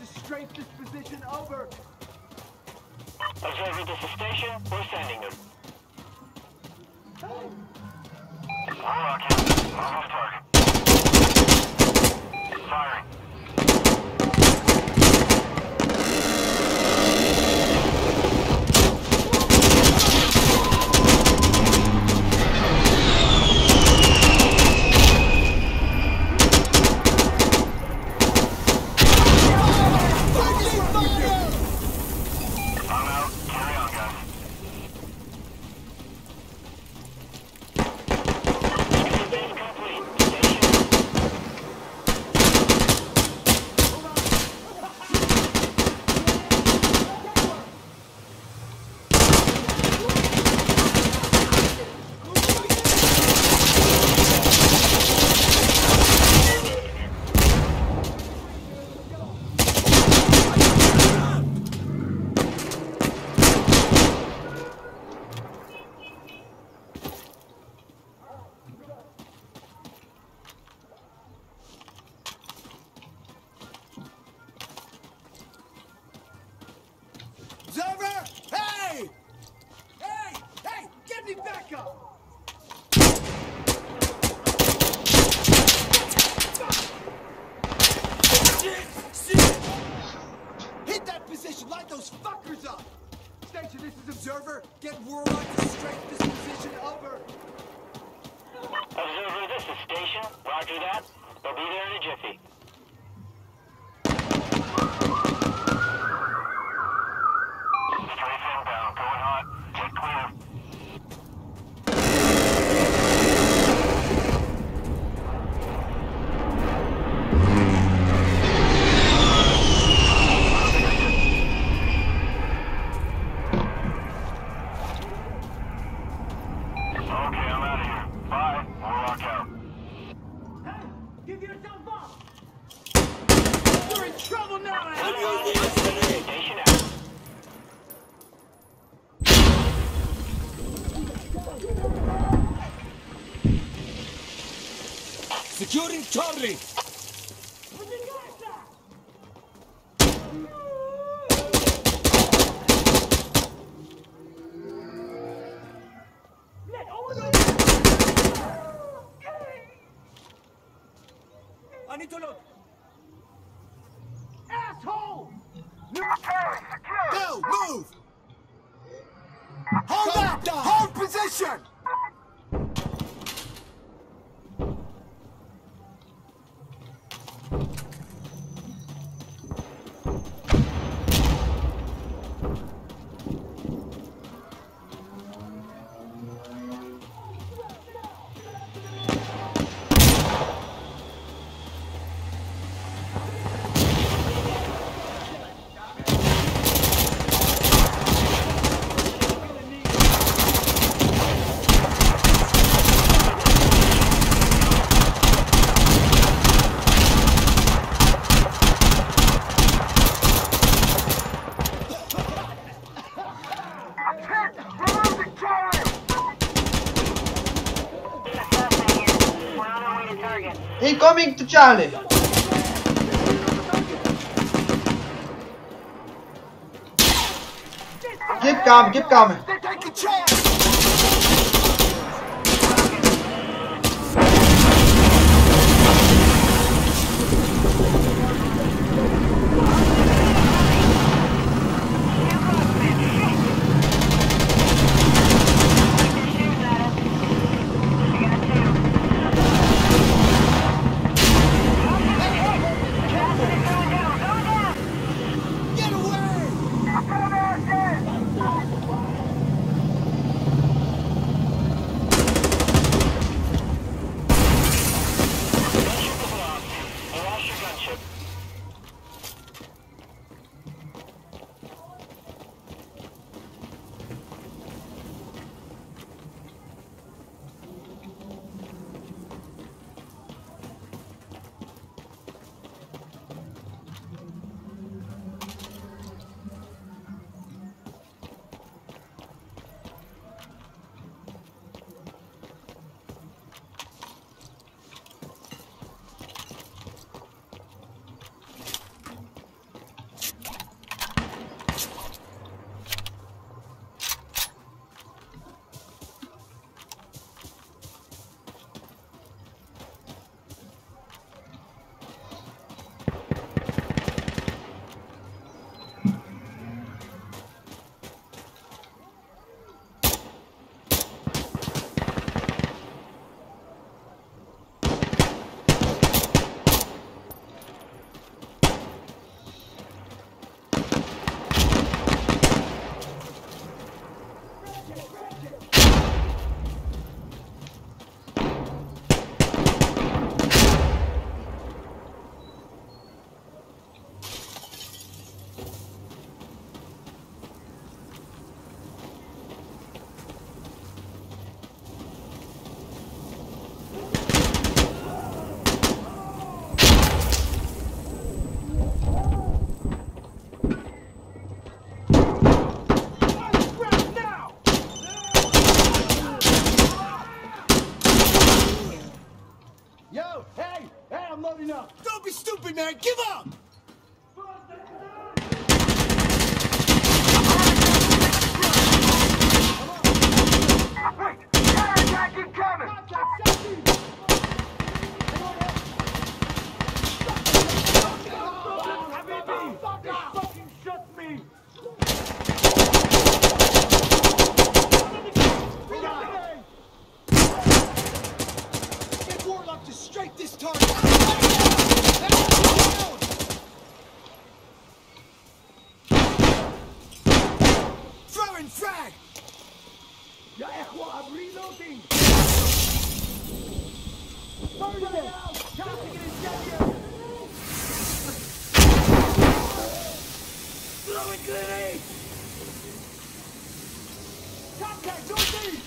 to strafe this position. Over. Observer, this is station. We're sending them. Warlock out. Move off target. Firing. Observer! Hey! Hey! Hey! Get me back up! Shit! Hit that position! Light those fuckers up! Station, this is Observer. Get Warlock to strafe this position. Over. Observer, this is station. Roger that. We'll be there in a jiffy. Strafe inbound. Going hot. Get clear. Securing Charlie! I need to look! Asshole! Bill, move! Hold up! Hold position! Incoming to Charlie. Keep coming, keep coming. They're taking chance! Every man, give up! Wait! Counterattack incoming! Fucking shut me! Get Warlock to strike this target! Throwing frag! يا إخوة I'm reloading! Throwing grenades! Contact, northeast!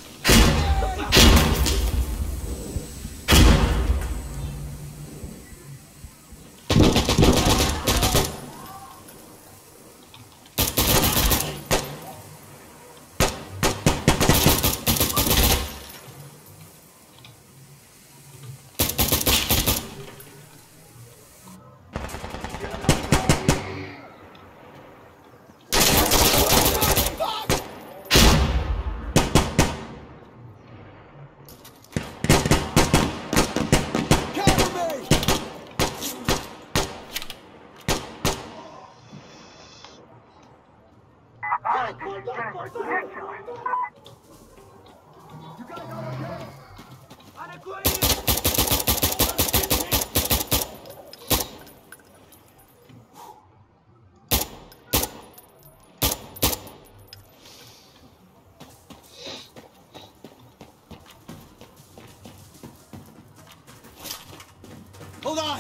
Hold on!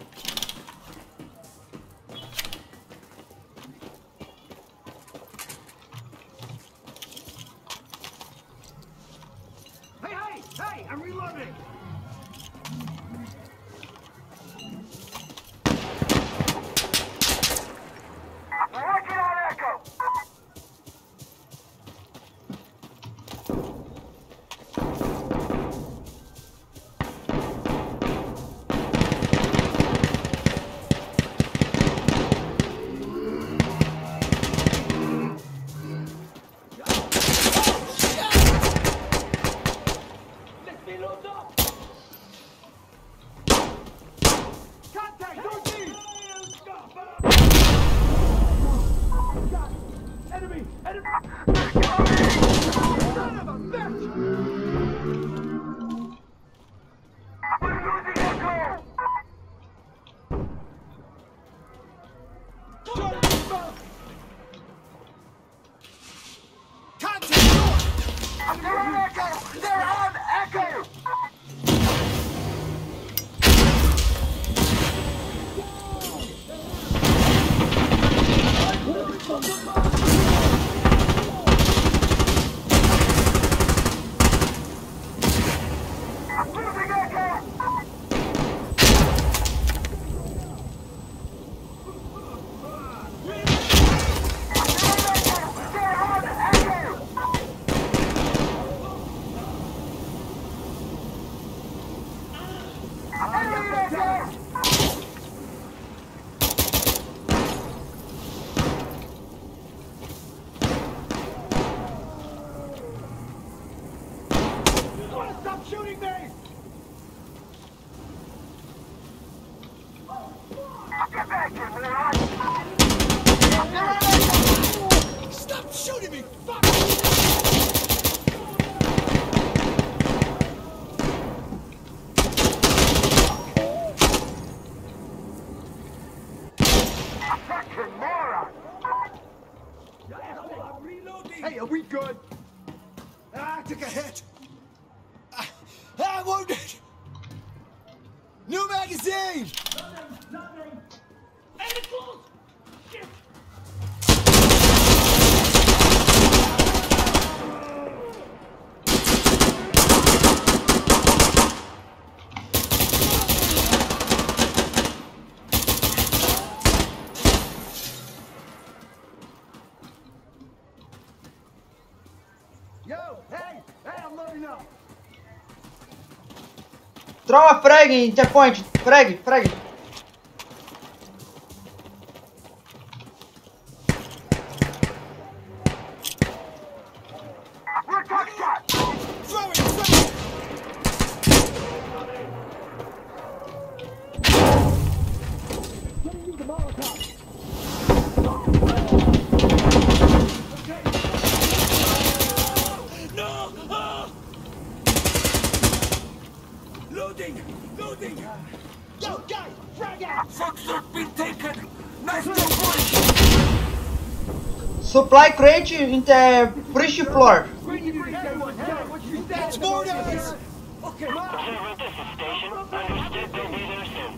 Hey! I'm reloading! Working on Echo! Contact, northeast! Enemy! Son of a bitch! We're losing Echo! Contact, north! They're on Echo! They're on Echo! Losing Echo! They're on Echo! Enemy Echo! Stop shooting me! Get back here, moron! Stop shooting me! Fuck! Fucking moron! I'm reloading! Hey, are we good? I took a hit! I'm wounded! New magazine! Nothing! Enemy close! Shit! Yo, hey, I'm loading up! Trova frag in checkpoint. Frag. No! Ah! Loading! Loading! Yo, guys! Frag out! Foxtrot been taken! Nice job, boys! Supply crate in the first floor. It's mortars! Okay, Observer, this is station. Understood, they'll be there soon.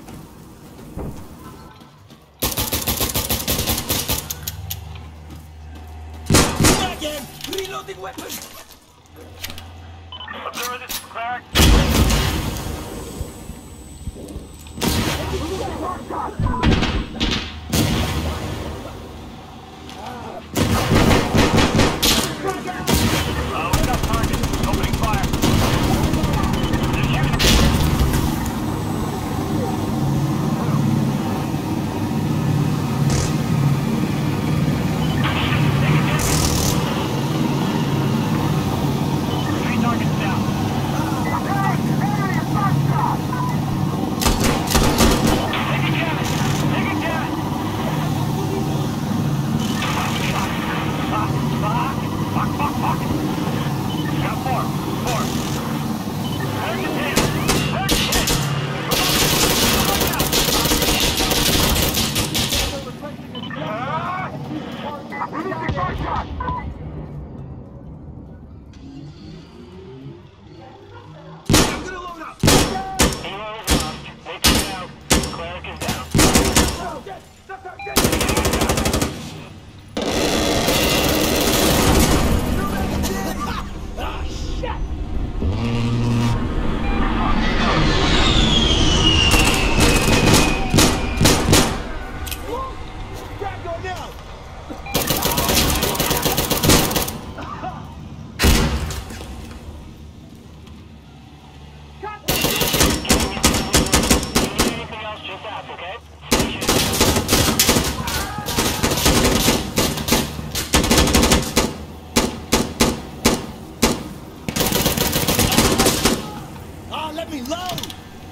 again! Reloading weapon! Observer, this is Clark. We got target. Opening fire. Three targets down. Taking damage. Taking damage. Fuck. Got four. There's the tail. There's the hit. Releasing fire shot. I'm gonna load up! Hero is lost. They took it out. Cleric is down. Ah, shit! Grab going now! Anything else, just ask, okay? Ah, let me load!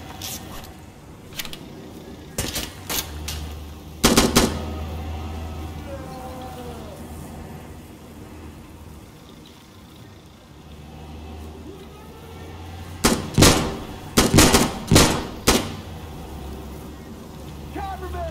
Cover me!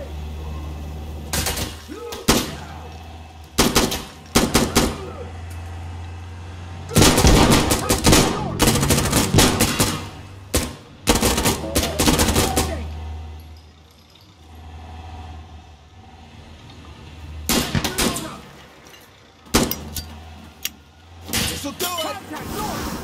This'll do it!